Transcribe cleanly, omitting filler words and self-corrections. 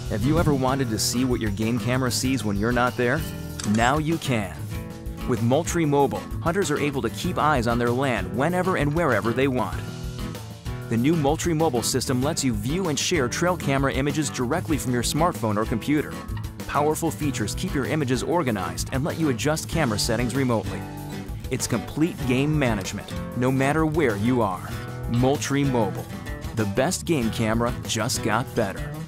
Have you ever wanted to see what your game camera sees when you're not there? Now you can. With Moultrie Mobile, hunters are able to keep eyes on their land whenever and wherever they want. The new Moultrie Mobile system lets you view and share trail camera images directly from your smartphone or computer. Powerful features keep your images organized and let you adjust camera settings remotely. It's complete game management, no matter where you are. Moultrie Mobile. The best game camera just got better.